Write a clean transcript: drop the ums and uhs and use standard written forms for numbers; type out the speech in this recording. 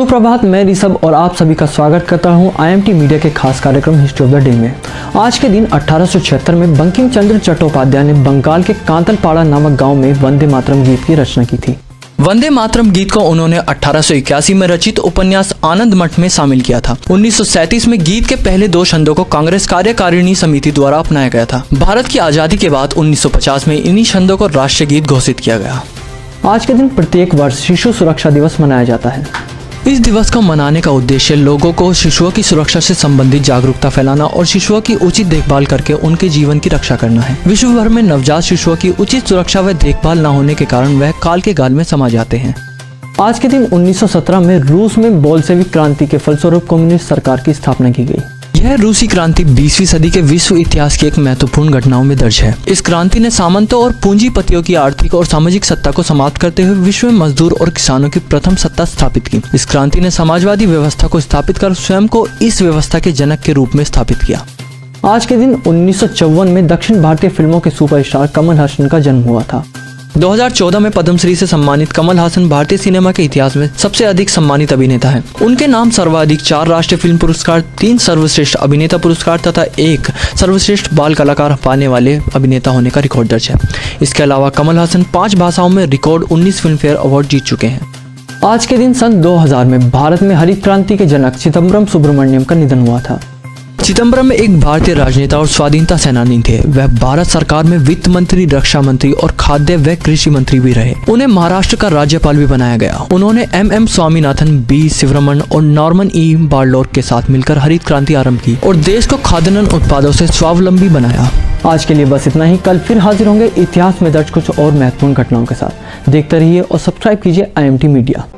सुप्रभात, मैं ऋषभ और आप सभी का स्वागत करता हूं IMT मीडिया के खास कार्यक्रम हिस्ट्री ऑफ द डे में। आज के दिन 1876 में बंकिम चंद्र चट्टोपाध्याय ने बंगाल के कांतलपाड़ा नामक गांव में वंदे मातरम गीत की रचना की थी। वंदे मातरम गीत को उन्होंने 1881 में रचित उपन्यास आनंद मठ में शामिल किया था। 1937 में गीत के पहले 2 छंदों को कांग्रेस कार्यकारिणी समिति द्वारा अपनाया गया था। भारत की आजादी के बाद 1950 में इन्हीं छंदों को राष्ट्रीय गीत घोषित किया गया। आज के दिन प्रत्येक वर्ष शिशु सुरक्षा दिवस मनाया जाता है। इस दिवस को मनाने का उद्देश्य लोगों को शिशुओं की सुरक्षा से संबंधित जागरूकता फैलाना और शिशुओं की उचित देखभाल करके उनके जीवन की रक्षा करना है। विश्व भर में नवजात शिशुओं की उचित सुरक्षा व देखभाल न होने के कारण वह काल के गाल में समा जाते हैं। आज के दिन 1917 में रूस में बोल्शेविक क्रांति के फलस्वरूप कम्युनिस्ट सरकार की स्थापना की गई। यह रूसी क्रांति 20वीं सदी के विश्व इतिहास की एक महत्वपूर्ण घटनाओं में दर्ज है। इस क्रांति ने सामंतों और पूंजीपतियों की आर्थिक और सामाजिक सत्ता को समाप्त करते हुए विश्व में मजदूर और किसानों की प्रथम सत्ता स्थापित की। इस क्रांति ने समाजवादी व्यवस्था को स्थापित कर स्वयं को इस व्यवस्था के जनक के रूप में स्थापित किया। आज के दिन 1954 में दक्षिण भारतीय फिल्मों के सुपरस्टार कमल हासन का जन्म हुआ था। 2014 में पद्मश्री से सम्मानित कमल हासन भारतीय सिनेमा के इतिहास में सबसे अधिक सम्मानित अभिनेता हैं। उनके नाम सर्वाधिक 4 राष्ट्रीय फिल्म पुरस्कार, 3 सर्वश्रेष्ठ अभिनेता पुरस्कार तथा 1 सर्वश्रेष्ठ बाल कलाकार पाने वाले अभिनेता होने का रिकॉर्ड दर्ज है। इसके अलावा कमल हासन 5 भाषाओं में रिकॉर्ड 19 फिल्म फेयर अवार्ड जीत चुके हैं। आज के दिन सन 2000 में भारत में हरित क्रांति के जनक चिदम्बरम सुब्रमण्यम का निधन हुआ था। चिदम्बरम एक भारतीय राजनेता और स्वाधीनता सेनानी थे। वह भारत सरकार में वित्त मंत्री, रक्षा मंत्री और खाद्य व कृषि मंत्री भी रहे। उन्हें महाराष्ट्र का राज्यपाल भी बनाया गया। उन्होंने MM स्वामीनाथन, B शिवरमन और नॉर्मन E बार्लोर के साथ मिलकर हरित क्रांति आरंभ की और देश को खाद्यान्न उत्पादों से स्वावलंबी बनाया। आज के लिए बस इतना ही। कल फिर हाजिर होंगे इतिहास में दर्ज कुछ और महत्वपूर्ण घटनाओं के साथ। देखते रहिए और सब्सक्राइब कीजिए IMT मीडिया।